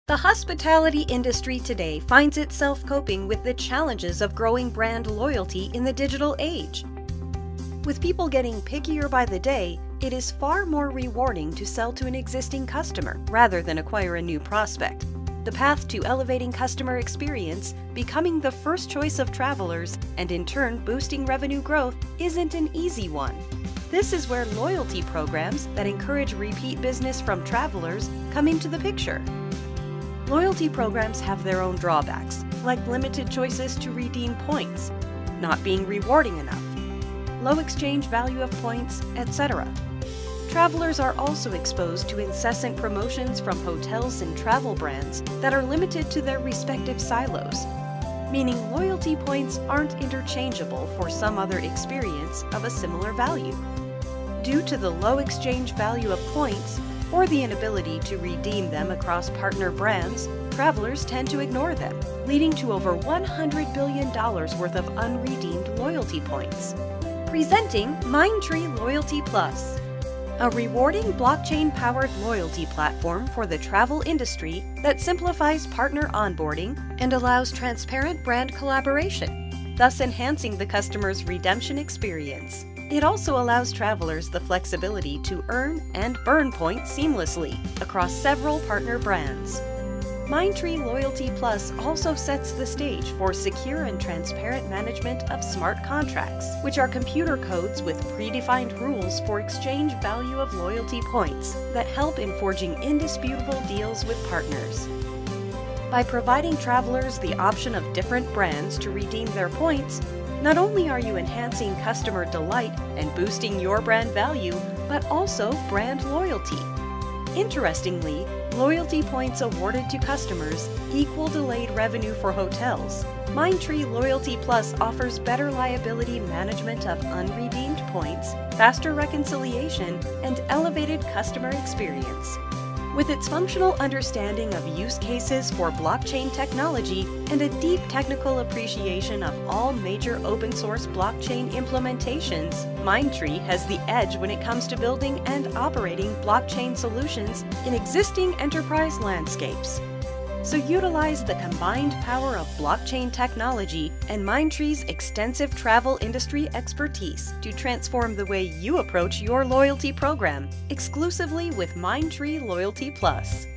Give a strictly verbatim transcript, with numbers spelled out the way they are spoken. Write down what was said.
The hospitality industry today finds itself coping with the challenges of growing brand loyalty in the digital age. With people getting pickier by the day, it is far more rewarding to sell to an existing customer rather than acquire a new prospect. The path to elevating customer experience, becoming the first choice of travelers, and in turn boosting revenue growth isn't an easy one. This is where loyalty programs that encourage repeat business from travelers come into the picture. Loyalty programs have their own drawbacks, like limited choices to redeem points, not being rewarding enough, low exchange value of points, et cetera. Travelers are also exposed to incessant promotions from hotels and travel brands that are limited to their respective silos, meaning loyalty points aren't interchangeable for some other experience of a similar value. Due to the low exchange value of points, or the inability to redeem them across partner brands, travelers tend to ignore them, leading to over one hundred billion dollars worth of unredeemed loyalty points. Presenting Mindtree Loyalty Plus, a rewarding blockchain-powered loyalty platform for the travel industry that simplifies partner onboarding and allows transparent brand collaboration, thus enhancing the customer's redemption experience. It also allows travelers the flexibility to earn and burn points seamlessly across several partner brands. Mindtree Loyalty Plus also sets the stage for secure and transparent management of smart contracts, which are computer codes with predefined rules for exchange value of loyalty points that help in forging indisputable deals with partners. By providing travelers the option of different brands to redeem their points, not only are you enhancing customer delight and boosting your brand value, but also brand loyalty. Interestingly, loyalty points awarded to customers equal delayed revenue for hotels. Mindtree Loyalty Plus offers better liability management of unredeemed points, faster reconciliation, and elevated customer experience. With its functional understanding of use cases for blockchain technology and a deep technical appreciation of all major open-source blockchain implementations, Mindtree has the edge when it comes to building and operating blockchain solutions in existing enterprise landscapes. So utilize the combined power of blockchain technology and Mindtree's extensive travel industry expertise to transform the way you approach your loyalty program, exclusively with Mindtree Loyalty Plus.